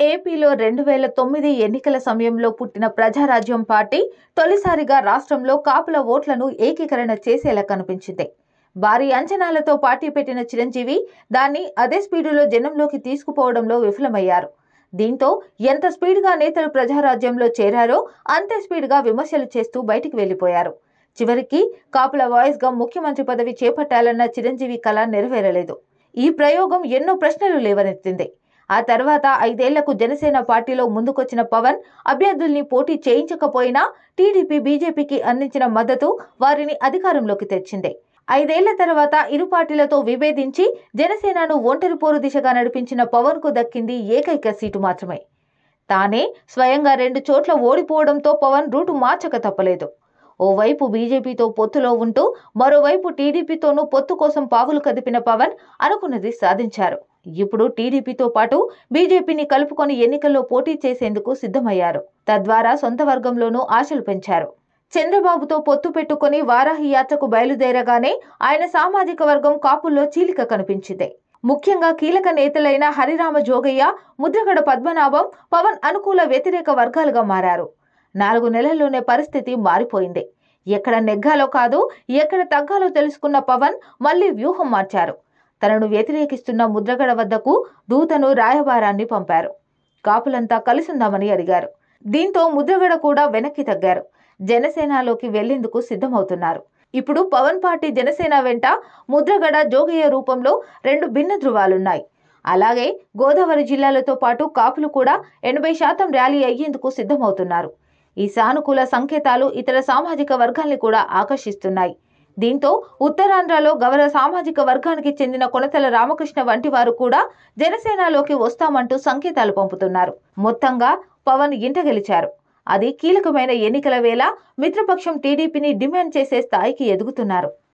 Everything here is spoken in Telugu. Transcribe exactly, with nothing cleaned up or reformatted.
ఏపీలో రెండు వేల తొమ్మిది ఎన్నికల సమయంలో పుట్టిన ప్రజారాజ్యం పార్టీ తొలిసారిగా రాష్ట్రంలో కాపుల ఓట్లను ఏకీకరణ చేసేలా కనిపించింది. భారీ అంచనాలతో పార్టీ పెట్టిన చిరంజీవి దాన్ని అదే స్పీడులో జనంలోకి తీసుకుపోవడంలో విఫలమయ్యారు. దీంతో ఎంత స్పీడ్గా నేతలు ప్రజారాజ్యంలో చేరారో అంతే స్పీడ్గా విమర్శలు చేస్తూ బయటికి వెళ్లిపోయారు. చివరికి కాపుల వాయిస్గా ముఖ్యమంత్రి పదవి చేపట్టాలన్న చిరంజీవి కల నెరవేరలేదు. ఈ ప్రయోగం ఎన్నో ప్రశ్నలు లేవనెత్తింది. ఆ తర్వాత ఐదేళ్లకు జనసేన పార్టీలో ముందుకొచ్చిన పవన్ అభ్యర్థుల్ని పోటీ చేయించకపోయినా టీడీపీ బీజేపీకి అందించిన మద్దతు వారిని అధికారంలోకి తెచ్చింది. ఐదేళ్ల తర్వాత ఇరు పార్టీలతో విభేదించి జనసేనను ఒంటరి పోరు దిశగా నడిపించిన పవన్ కు దక్కింది ఏకైక సీటు మాత్రమే. తానే స్వయంగా రెండు చోట్ల ఓడిపోవడంతో పవన్ రూటు మార్చక తప్పలేదు. ఓవైపు బీజేపీతో పొత్తులో ఉంటూ మరోవైపు టీడీపీతోనూ పొత్తు కోసం పావులు కదిపిన పవన్ అనుకున్నది సాధించారు. ఇప్పుడు టీడీపీతో పాటు బీజేపీని కలుపుకొని ఎన్నికల్లో పోటీ చేసేందుకు సిద్ధమయ్యారు. తద్వారా సొంత వర్గంలోనూ ఆశలు పెంచారు. చంద్రబాబుతో పొత్తు పెట్టుకుని వారాహి యాత్రకు బయలుదేరగానే ఆయన సామాజిక వర్గం కాపుల్లో చీలిక కనిపించింది. ముఖ్యంగా కీలక నేతలైన హరిరామ జోగయ్య, ముద్రగడ పద్మనాభం పవన్ అనుకూల వ్యతిరేక వర్గాలుగా మారారు. నాలుగు నెలల్లోనే పరిస్థితి మారిపోయింది. ఎక్కడ నెగ్గాలో కాదు, ఎక్కడ తగ్గాలో తెలుసుకున్న పవన్ మళ్లీ వ్యూహం మార్చారు. తనను వ్యతిరేకిస్తున్న ముద్రగడ వద్దకు దూతను రాయబారాన్ని పంపారు. కాపులంతా కలిసిందామని అడిగారు. దీంతో ముద్రగడ కూడా వెనక్కి తగ్గారు. జనసేనలోకి వెళ్లేందుకు సిద్ధమవుతున్నారు. ఇప్పుడు పవన్ పార్టీ జనసేన వెంట ముద్రగడ జోగయ్య రూపంలో రెండు భిన్న ధృవాలున్నాయి. అలాగే గోదావరి జిల్లాలతో పాటు కాపులు కూడా ఎనభై శాతం ర్యాలీ అయ్యేందుకు సిద్ధమవుతున్నారు. ఈ సానుకూల సంకేతాలు ఇతర సామాజిక వర్గాల్ని కూడా ఆకర్షిస్తున్నాయి. దీంతో ఉత్తరాంధ్రలో గౌరవ సామాజిక వర్గానికి చెందిన కొనతల రామకృష్ణ వంటి వారు కూడా జనసేనలోకి వస్తామంటూ సంకేతాలు పంపుతున్నారు. మొత్తంగా పవన్ ఇంట గెలిచారు. అది కీలకమైన ఎన్నికల వేళ మిత్రపక్షం టీడీపీని డిమాండ్ చేసే స్థాయికి ఎదుగుతున్నారు.